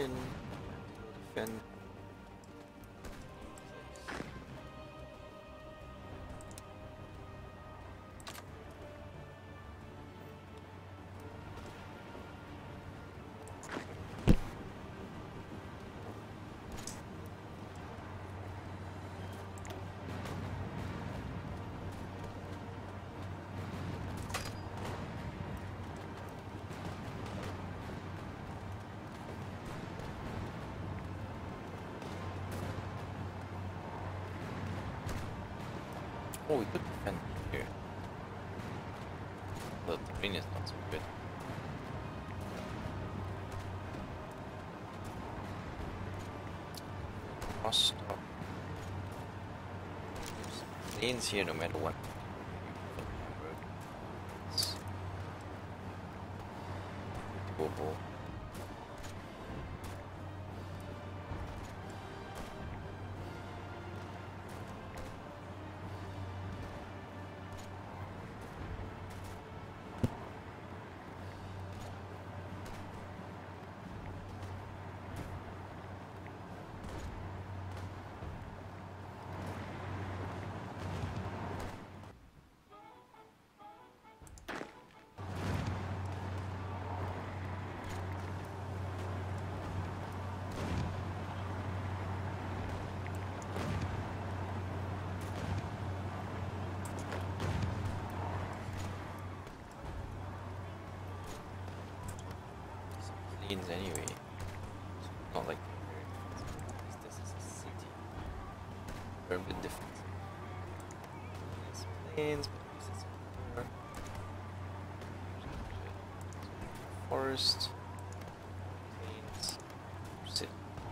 in, defend. Oh, we could defend here. The terrain is not so good. Must stop. There's planes here no matter what. It's doable. Anyway, it's not like this is a city. They're a bit different. There's plains, but this is more forest, plains, city.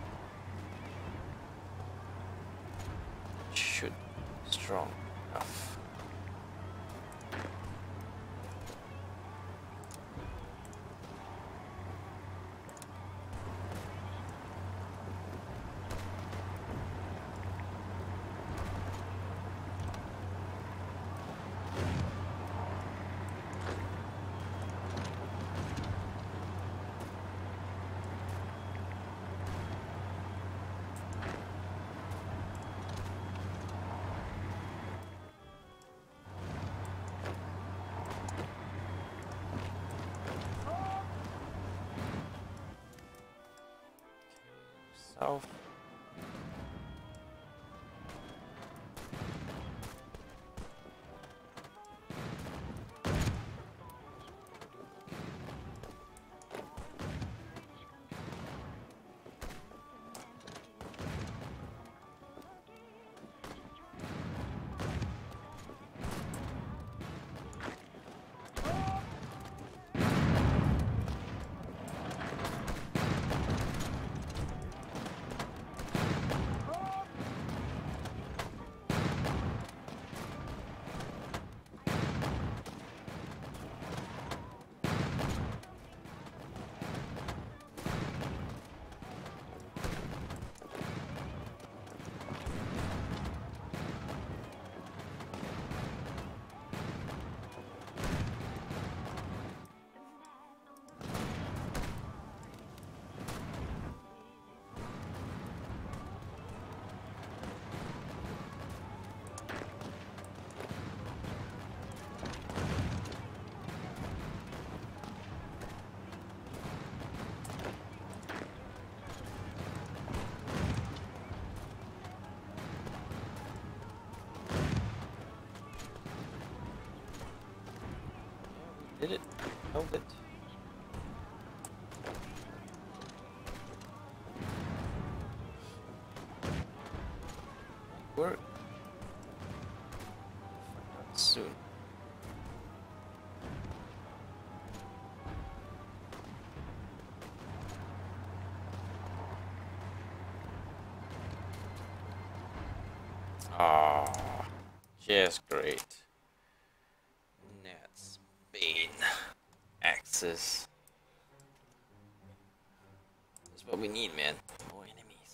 Should be strong enough. South. Did it? Held it. Work. Find out soon. Ah, just great. That's Bane. Axis. That's what we need, man. More enemies.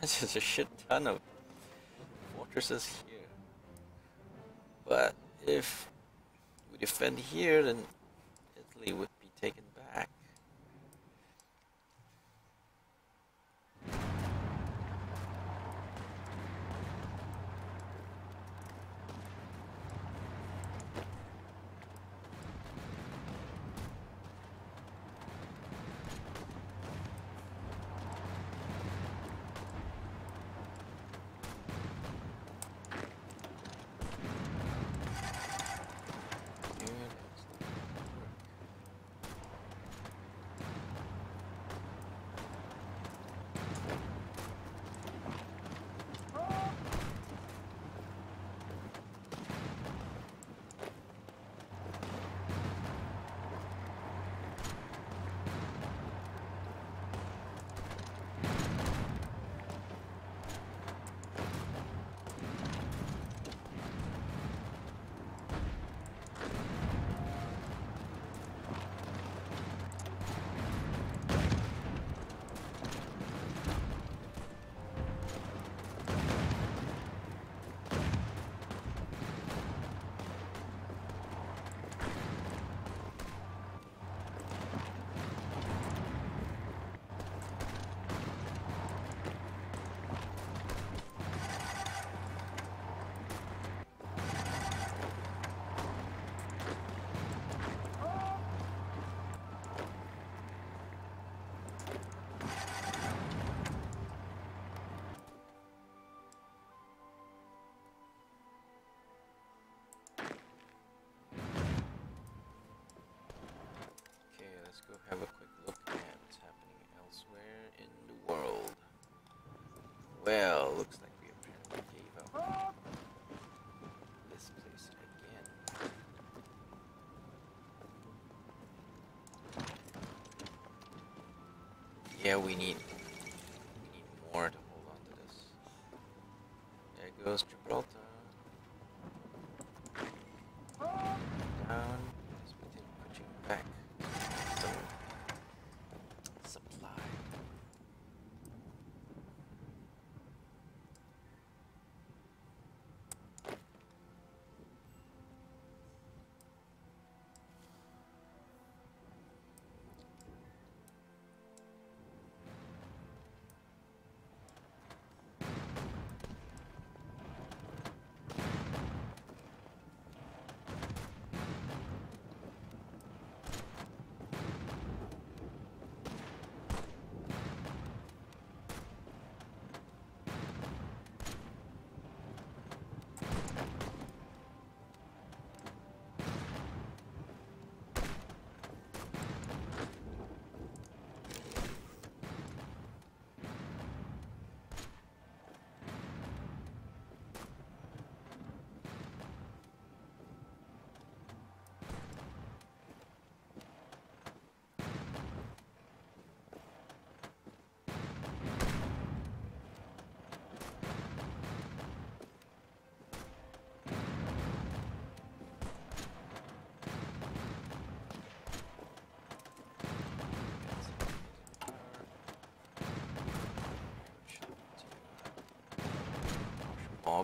There's a shit ton of fortresses here. But if we defend here, then Italy would be taken back. Let's go have a quick look at what's happening elsewhere in the world. Well, looks like we apparently gave up this place again. Yeah, we need more to hold on to this. There goes Gibraltar. Down. Let's begin pushing back. Supply. Mob.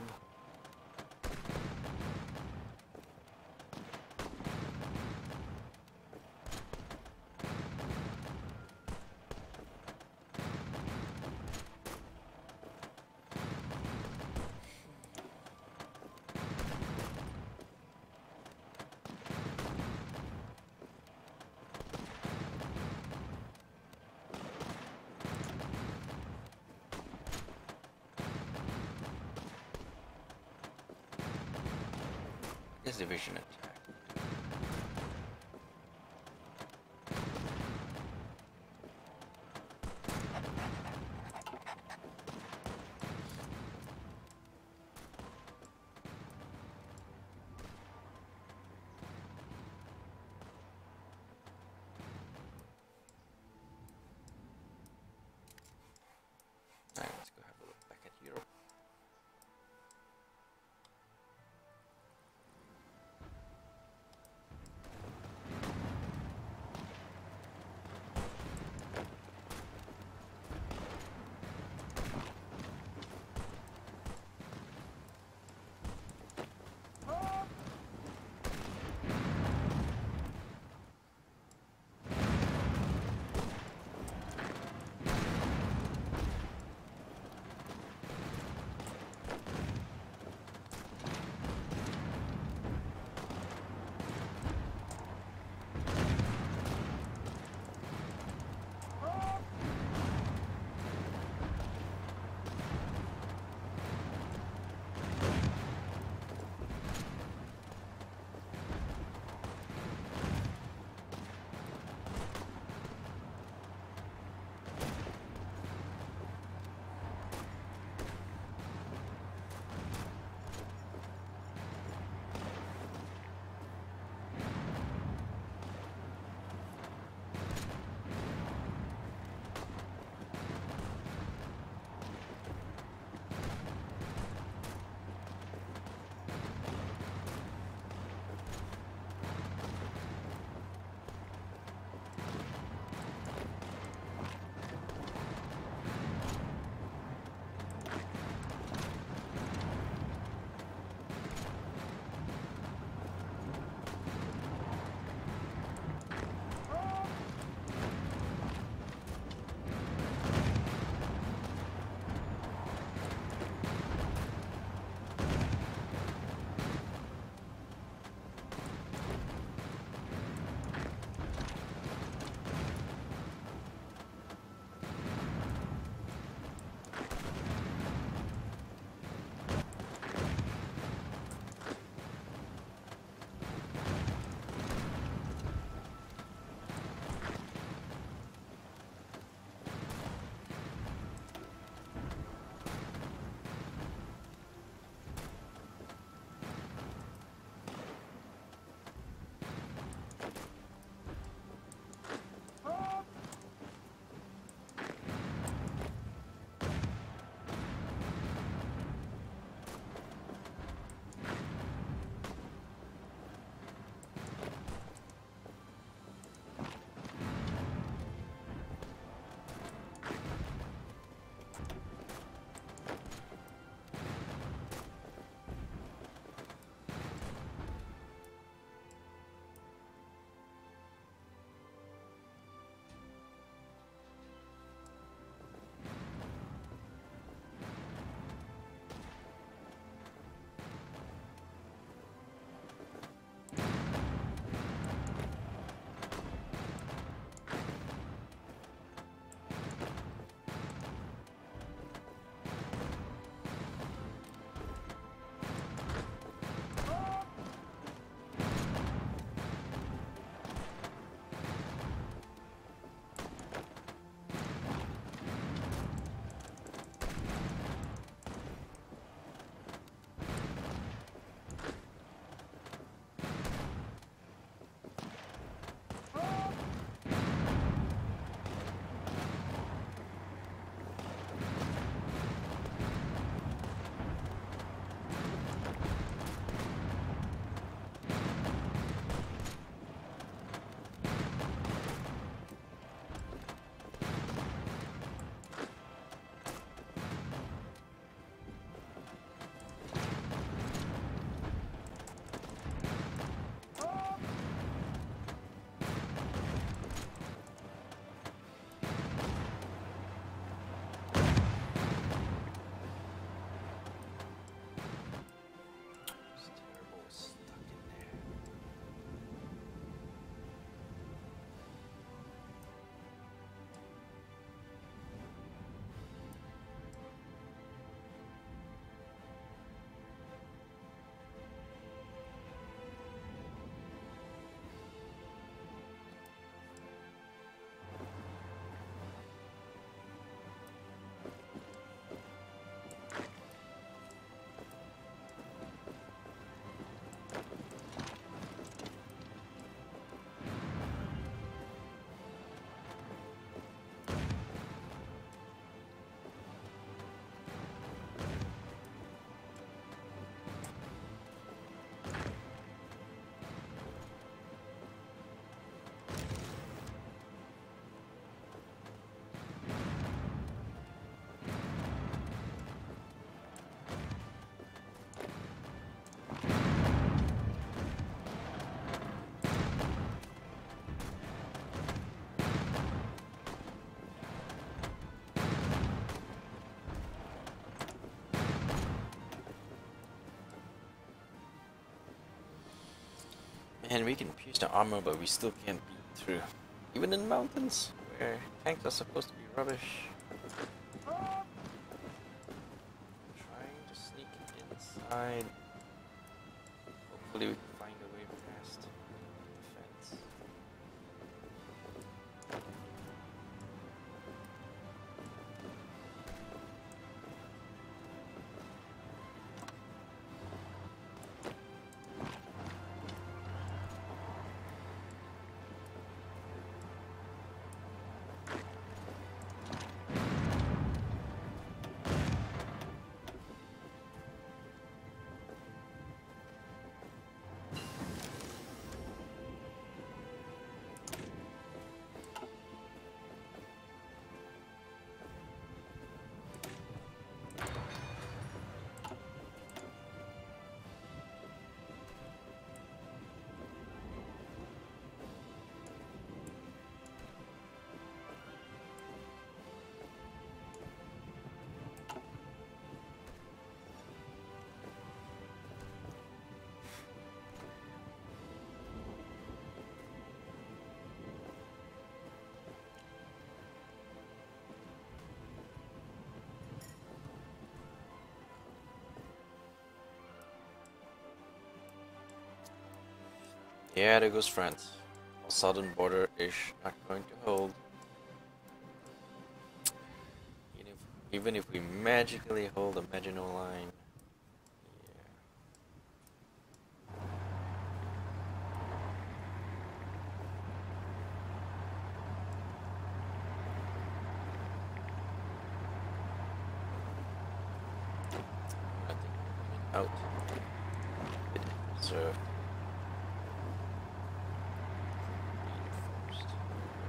This division attack. Alright, let's go have a look back at Europe. And we can pierce the armor, but we still can't beat through. Even in the mountains, where tanks are supposed to be rubbish. Trying to sneak inside. Hopefully we can find a way past the fence. Yeah, there goes France. Our southern border is not going to hold. Even if we magically hold a Maginot Line. I think we're coming out. It reserved. Reinforced.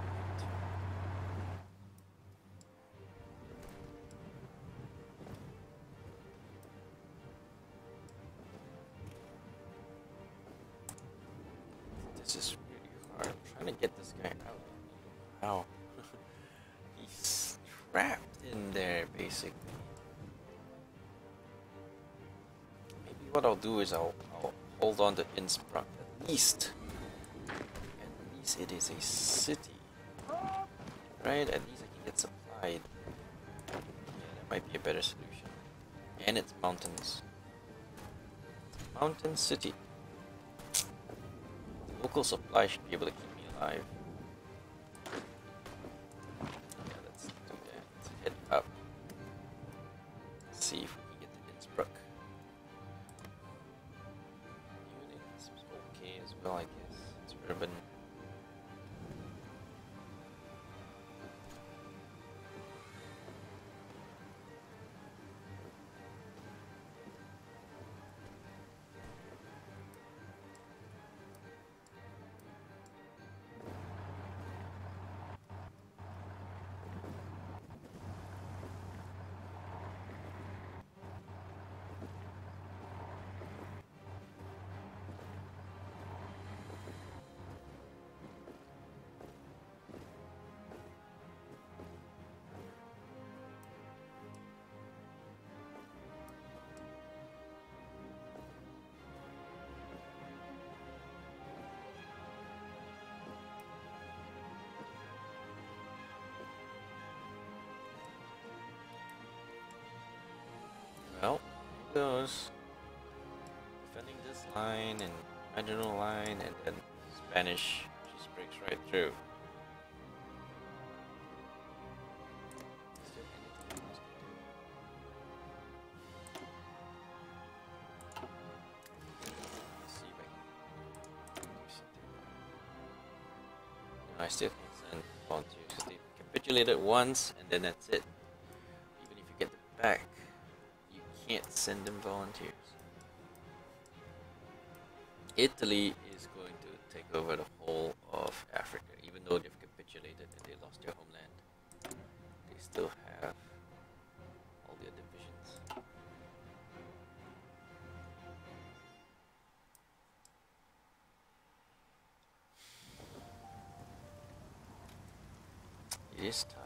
This is really hard. I'm trying to get this guy out. How? He's trapped in there, basically. Maybe what I'll do is I'll hold on to Innsbruck at least. At least it is a city. Right? At least I can get supplied. Yeah, that might be a better solution. And it's mountains. Mountain city. Local supply should be able to keep me alive. Yeah, let's do that. Let's head up. See if we can get to Innsbruck. Munich is okay as well, I guess. It's urban. Well, here goes. Defending this line and Maginot Line, and then Spanish just breaks right through. Is there anything else to do? Let's see if I can do something. No, I still can't send volunteers. They capitulated once, and then that's it. Even if you get them back, can't send them volunteers. Italy is going to take over the whole of Africa, even though they've capitulated and they lost their homeland. They still have all their divisions. It is tough.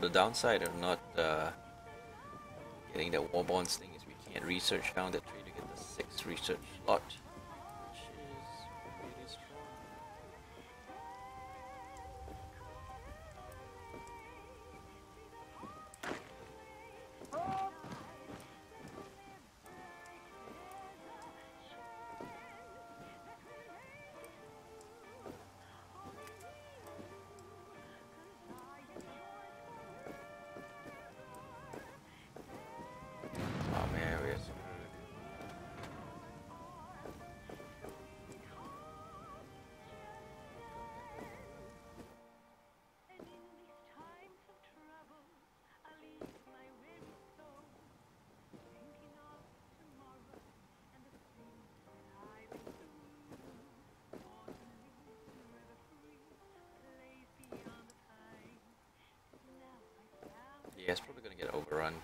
the downside of not getting that war bonds thing is we can't research down that tree to get the 6th research slot, which is really strong. Oh man, we're screwed. Yeah, it's probably gonna get overrun.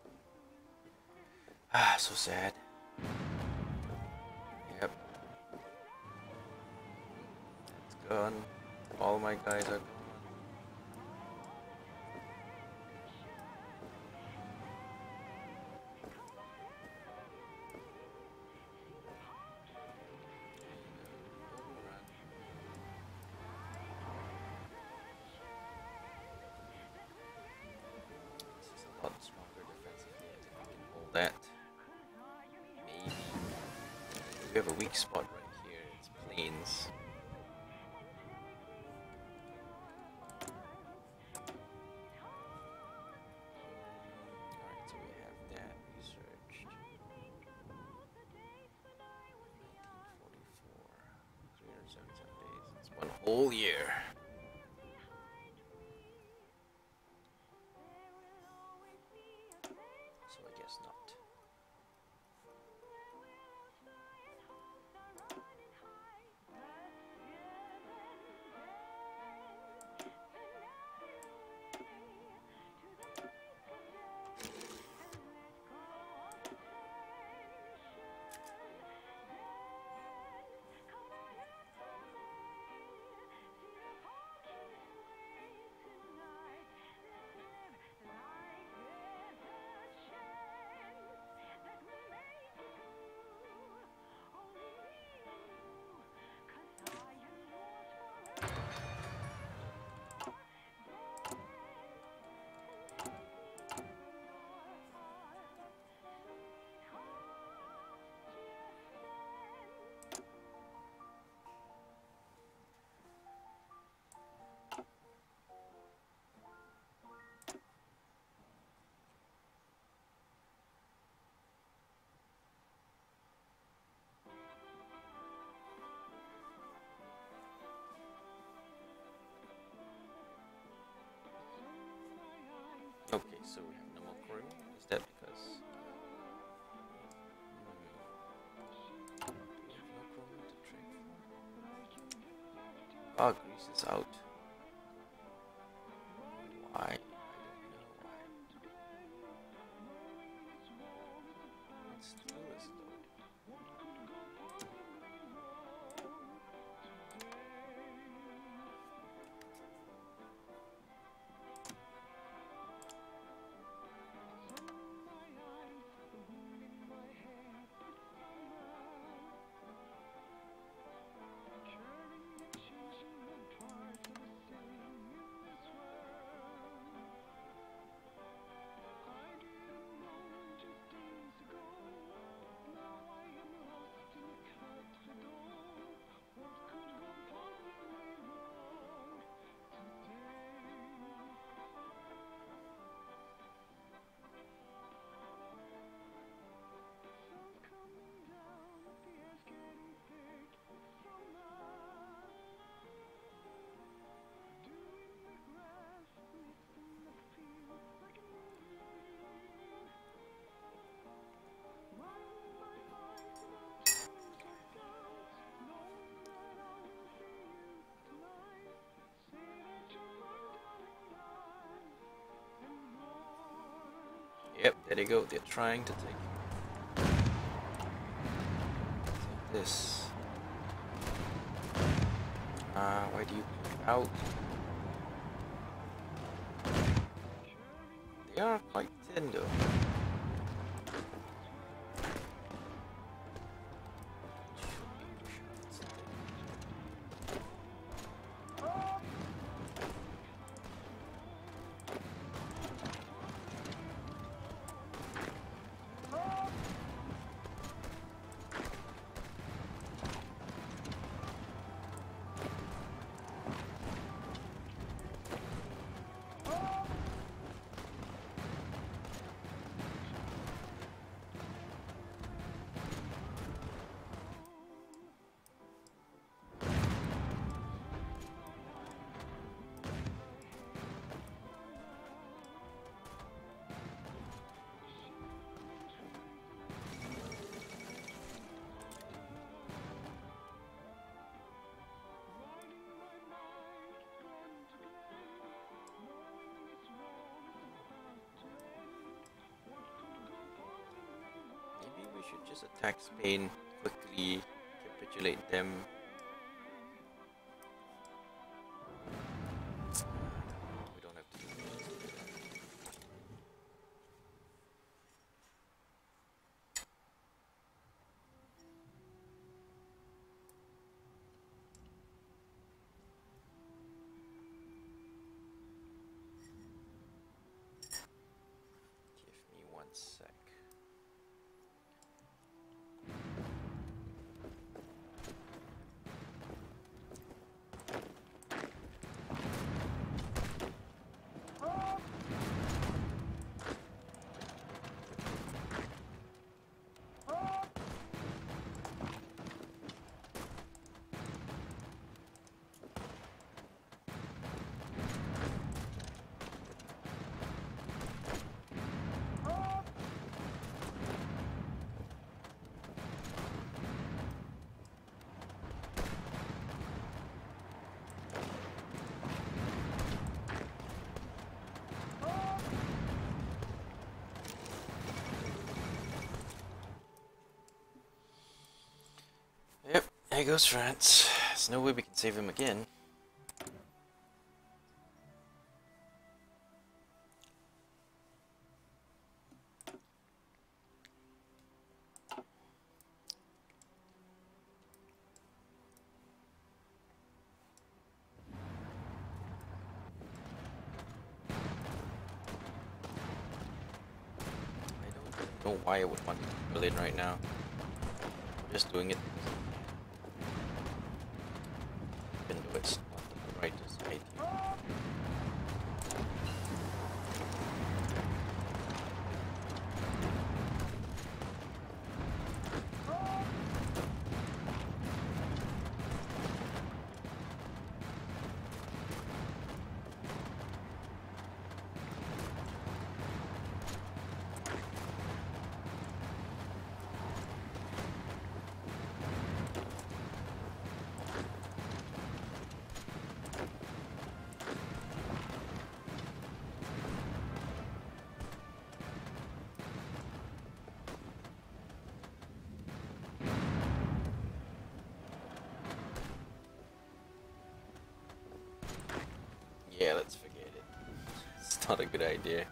Ah, so sad. Yep. It's gone. All my guys are gone. Overrun. This is a lot stronger defensively. I think we can hold that. Maybe. We have a weak spot right here. It's plains. Alright, so we have that researched. 1944. 377 days. It's one whole year. So I guess not. Okay, so we have no more crew. Is that because we have no crew to trade for? Oh, Greece is out. Why? I don't know why. Let's do this though. Yep, there they go. They're trying to take this. Why do you put out? They are quite thin though. Maybe we should just attack Spain quickly, capitulate them. We don't have to do that. Give me 1 sec. Yep, there goes France. There's no way we can save him again. I don't know why I would want Berlin right now. I'm just doing it because even though it's not the brightest idea. Yeah, let's forget it. It's not a good idea.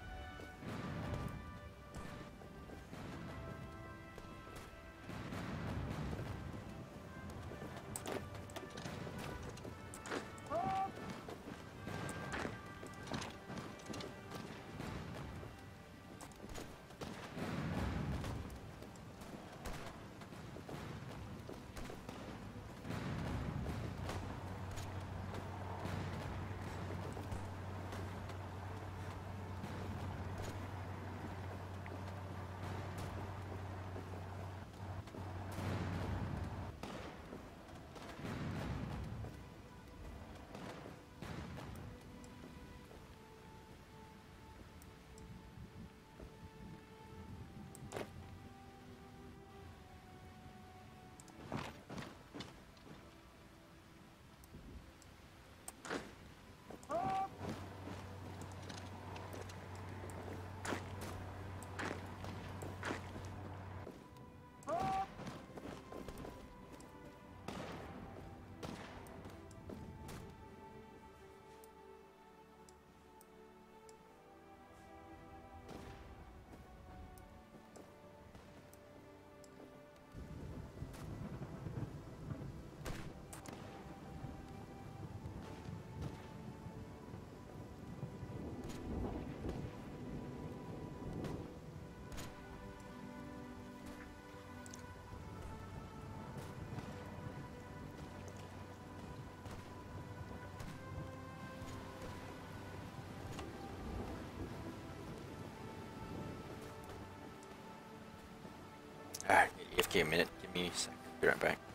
Alright, AFK a minute. Give me a sec. Be right back.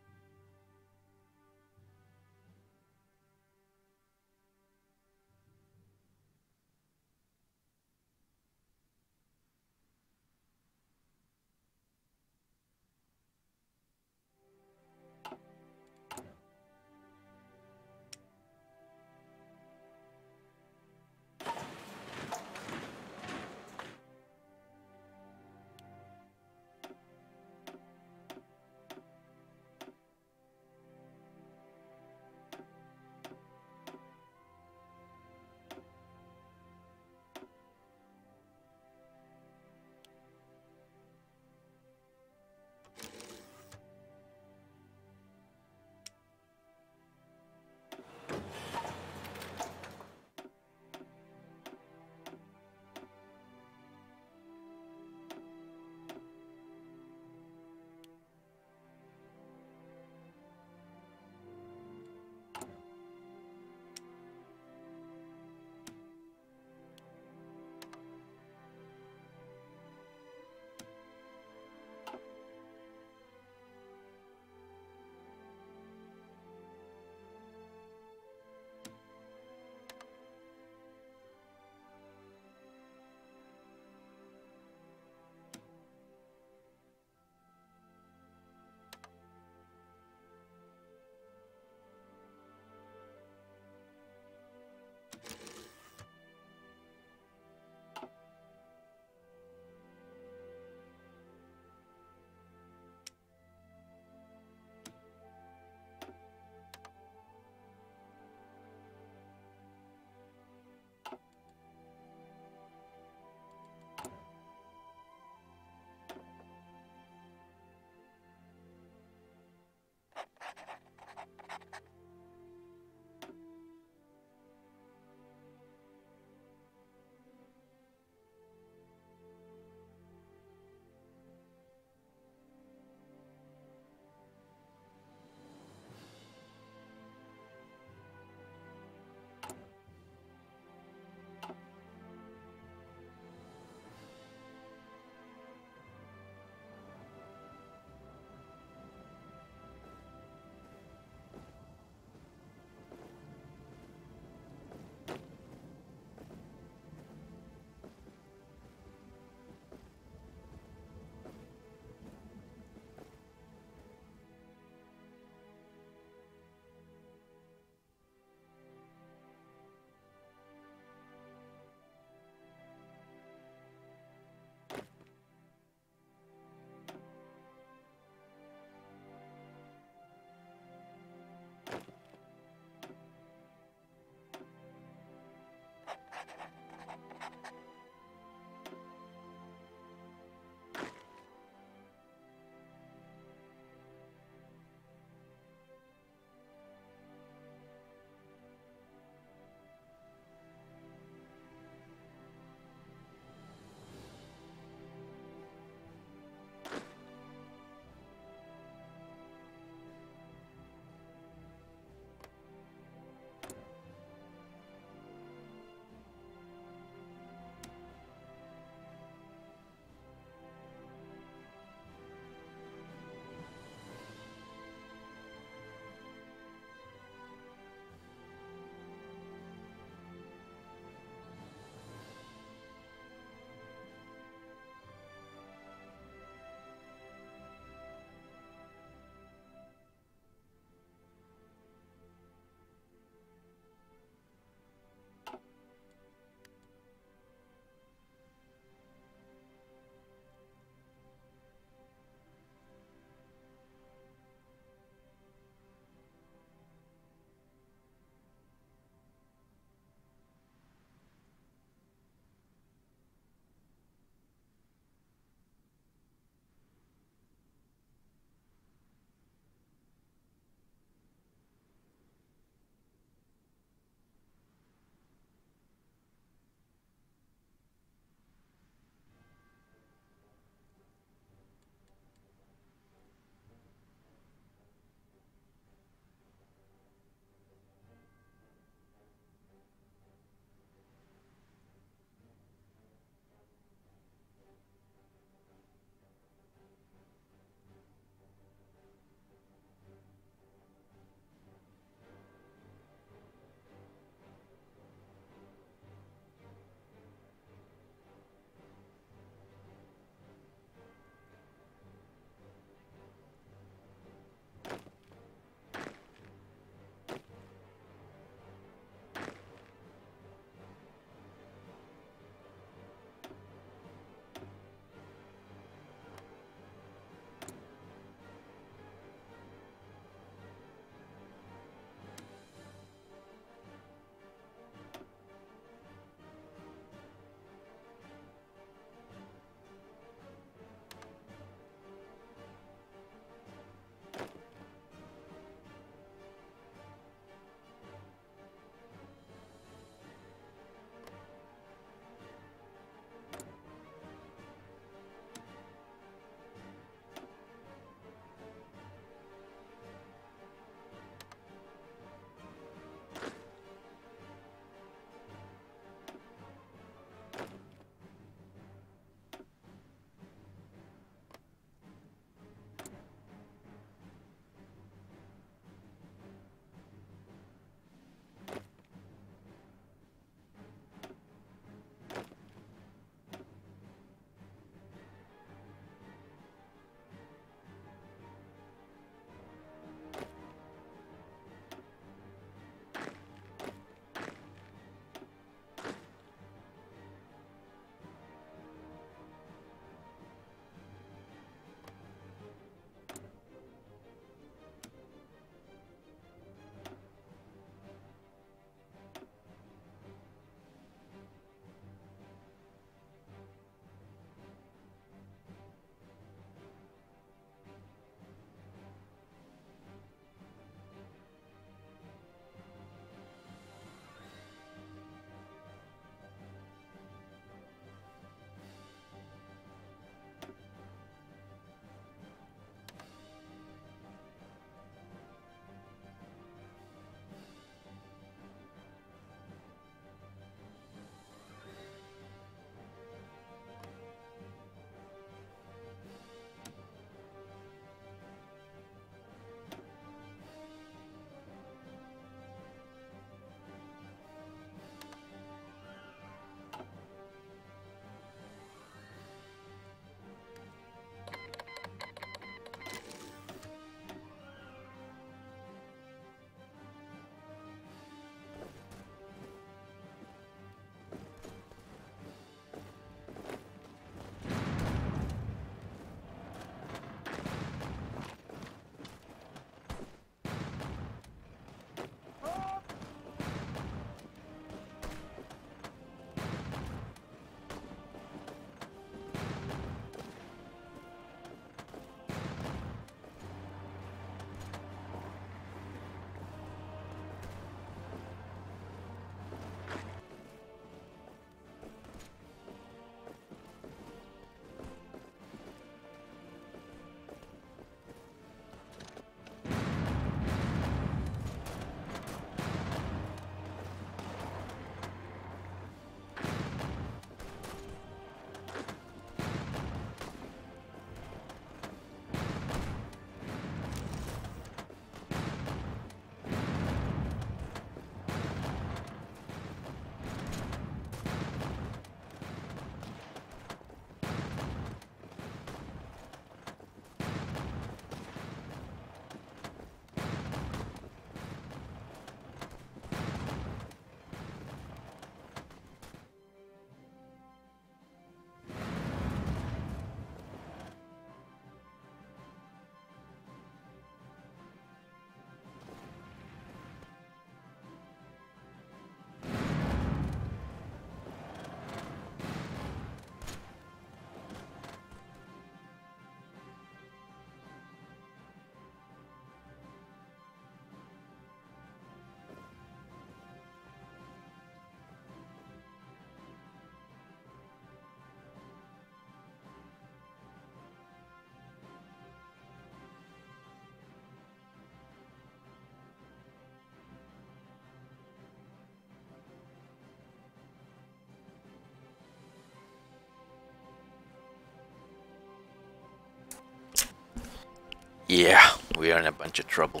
Yeah, we are in a bunch of trouble.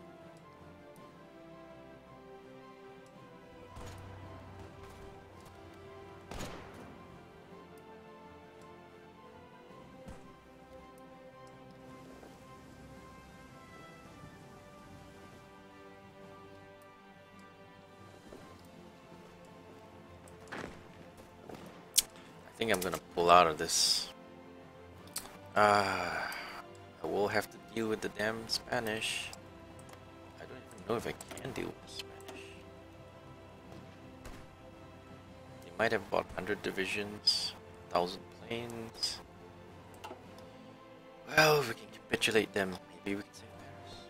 I think I'm gonna pull out of this. I will have to deal with the damn Spanish. I don't even know if I can deal with the Spanish. They might have bought 100 divisions, 1,000 planes. Well, if we can capitulate them, maybe we can save Paris.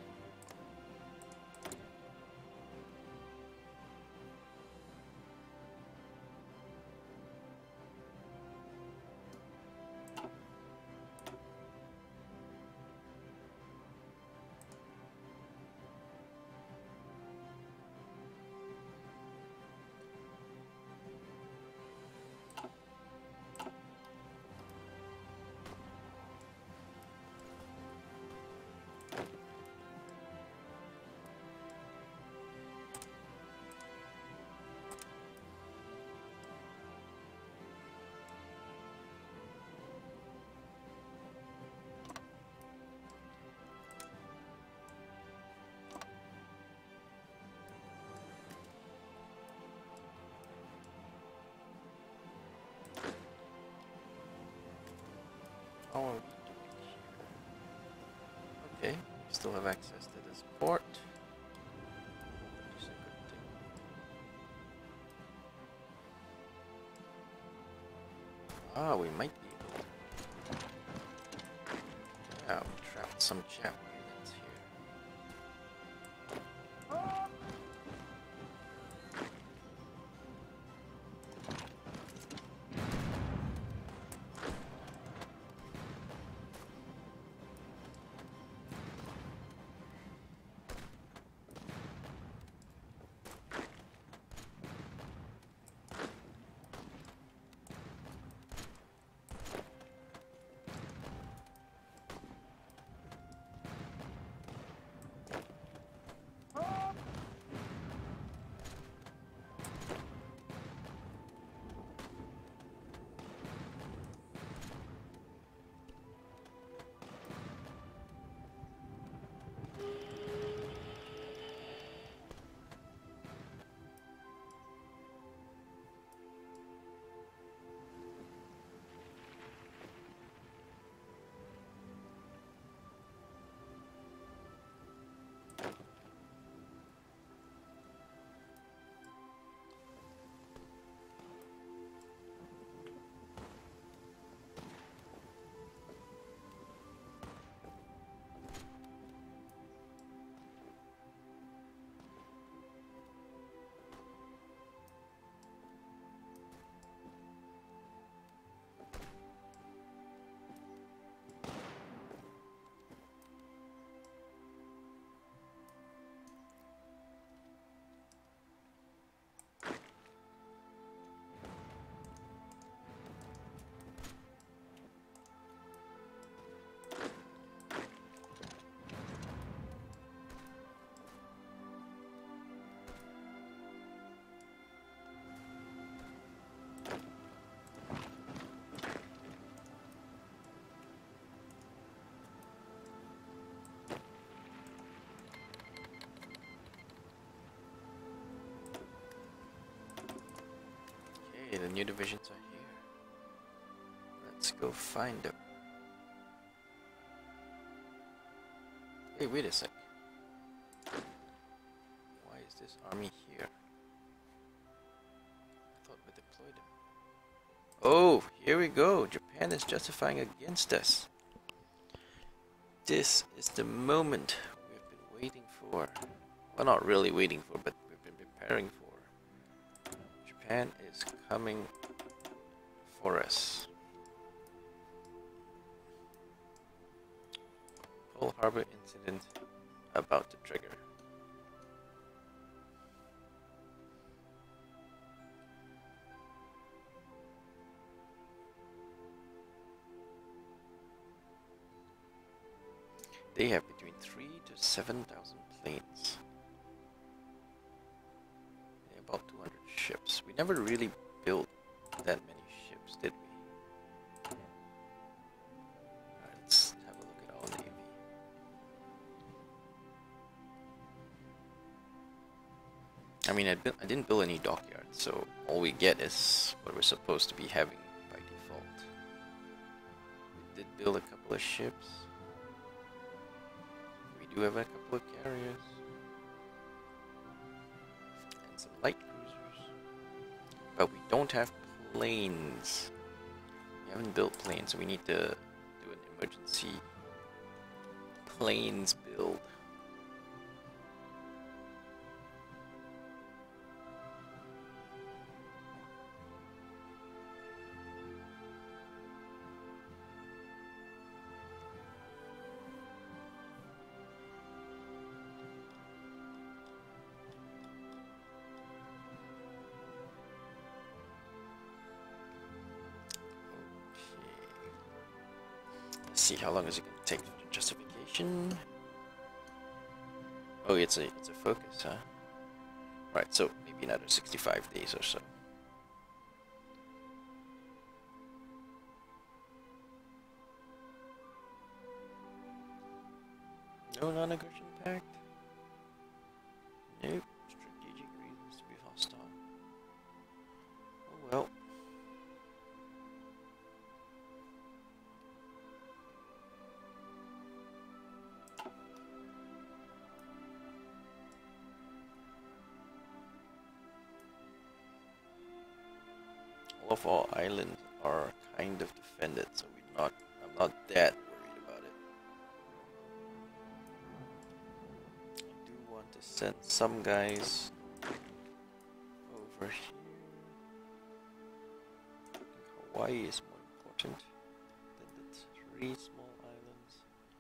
How are we doing here? Okay, we still have access to this port. Which is a good thing. Ah, we might be able to. Yeah, we trapped some Jap units here. Okay, the new divisions are here. Let's go find them. Hey, wait a sec. Why is this army here? I thought we deployed them. Oh, here we go. Japan is justifying against us. This is the moment we've been waiting for. Well, not really waiting for, but we've been preparing for. Japan is coming for us. Pearl Harbor incident about to trigger. They have between 3,000 to 7,000 planes. And about 200 ships. We never really built that many ships, did we? Alright, let's have a look at our navy. I mean, I didn't build any dockyards, so all we get is what we're supposed to be having by default. We did build a couple of ships. We do have a couple of carriers. And some light cruisers. But we don't have planes. We haven't built planes, so we need to do an emergency planes build. See how long is it going to take for justification? Oh, it's a focus, huh? Right, so maybe another 65 days or so. No non-aggression pact? Nope. Strategic reasons to be hostile. Oh well. All of our islands are kind of defended, so I'm not that worried about it. I do want to send some guys over here. I think Hawaii is more important than the 3 small islands.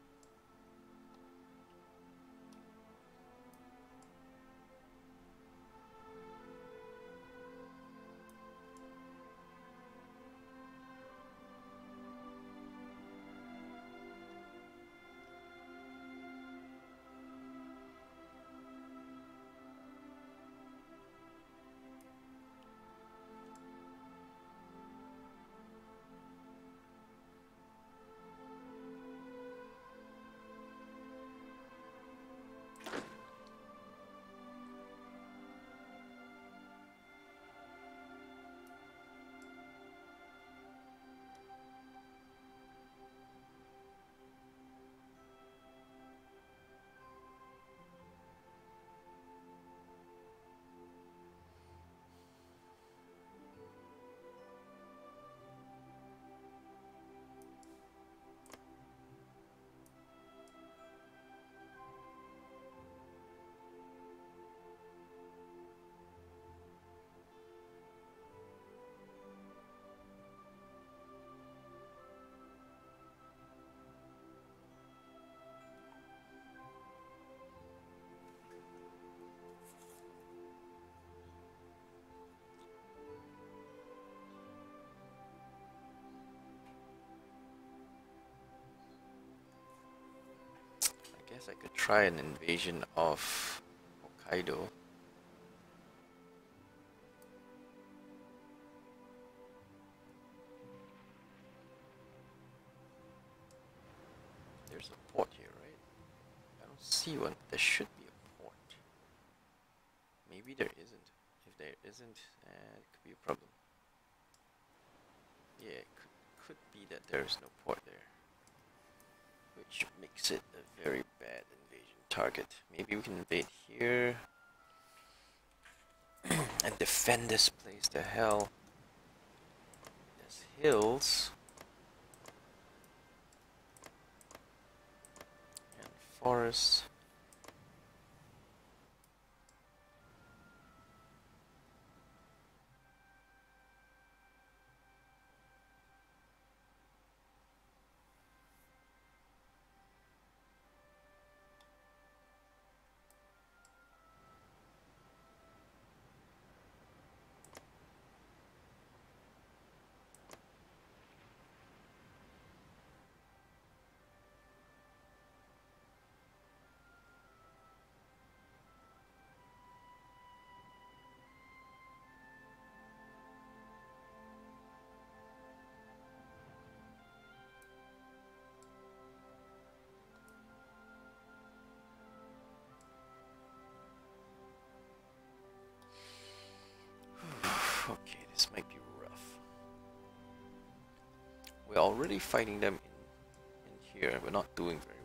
I guess I could try an invasion of Hokkaido. There's a port here, right? I don't see one. There should be a port. Maybe there isn't. If there isn't, it could be a problem. Yeah, it could be that there is no port there, which makes it a very bad invasion target. Maybe we can invade here and defend this place to hell. There's hills and forests. This might be rough. We're already fighting them in here. We're not doing very